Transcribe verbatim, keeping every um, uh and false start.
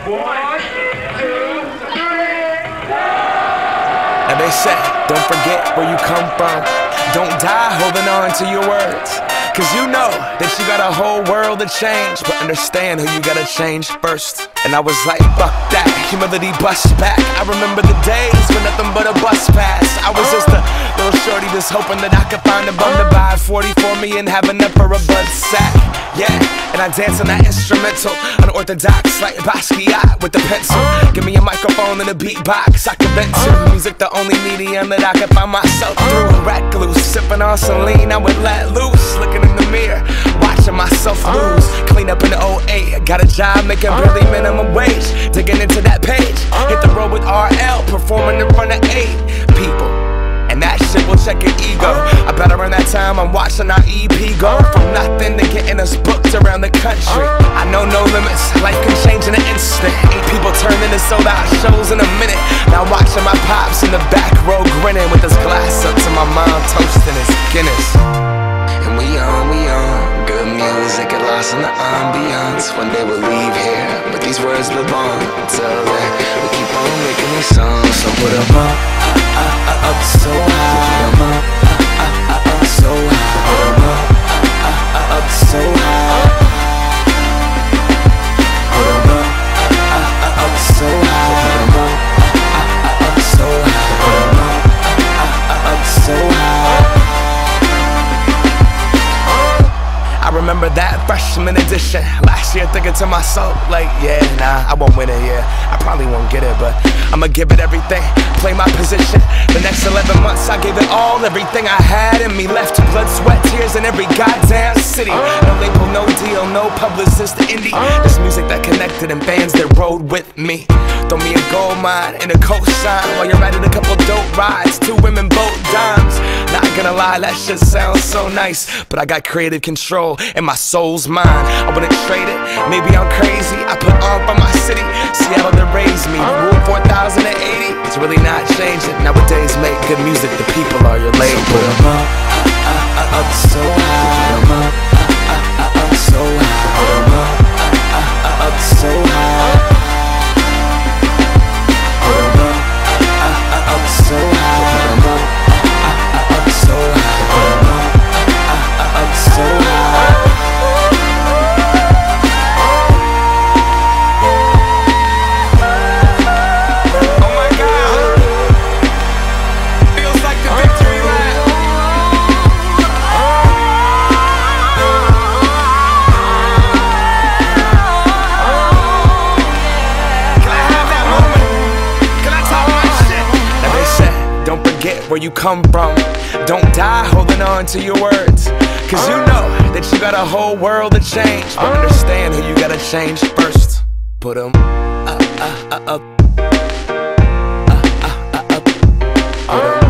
One, two, three. And they say, don't forget where you come from. Don't die holding on to your words. Cause you know that you got a whole world to change, but understand who you gotta change first. And I was like, fuck that, humility bust back. I remember the days when nothing but a bus pass. I was just a little shorty just hoping that I could find a bum to buy forty for me and have enough for a bud sack. Yeah, and I dance on that instrumental, unorthodox like Basquiat with the pencil. Give me a microphone and a beatbox I can vent to. Music the only medium that I can find myself through. Recluse, sipping on Celine, I would let loose. Looking in the mirror, watching myself lose. Clean up in the oh eight, got a job making barely minimum wage. Digging into that page, hit the road with R L, performing in front of eight people. And that shit will check your ego. I bet around that time I'm watching our E P go from nothing to getting us booked around the country. I know no limits, life can change in an instant. Eight people turn into sold out shows in a minute. Now watching my pops in the back row grinning with his glass up to my mom toasting his Guinness. And we on, we on, good music, get lost in the ambiance. One day we'll leave here, but these words live on. Until then, we keep on making these songs. So put 'em up, uh, uh, uh, up so high. Put 'em up, uh, uh, uh, up so high. Put 'em up, uh, uh, uh, up so high. Put 'em up, uh, uh, uh, up so high. Put 'em up, uh, uh, uh, up so high. Put 'em up, uh, uh, uh, up so high. I remember that freshman edition last year, thinking to myself like, yeah, nah, I won't win it, yeah, I probably won't get it, but I'ma give it everything, play my position. The next eleven months I gave it all, everything I had in me. Left blood, sweat, tears in every goddamn city. No label, no deal, no publicist, indie. This music that connected and fans that rode with me. Throw me a gold mine and a cosign while you're riding a couple dope rides. Two women, both dimes. Not gonna lie, that shit sounds so nice, but I got creative control and my soul's mine. I wouldn't trade it, maybe I'm crazy. I put on for my city, Seattle that raised me. Rule four thousand eighty, it's really not changing. Nowadays make good music, the people are your label. So put 'em up, uh, uh, uh, up so high. Put 'em up, uh, uh, uh, up so high. Put 'em up, uh, uh, uh, up so high. Put 'em up, uh, uh, uh, up so high. Put 'em up, uh, uh, uh, up so high. Put 'em up, uh, uh, up so high. Where you come from. Don't die holding on to your words. Cause you know that you got a whole world to change, but understand who you gotta change first. Put 'em up, up, up, up, up, up, up, up.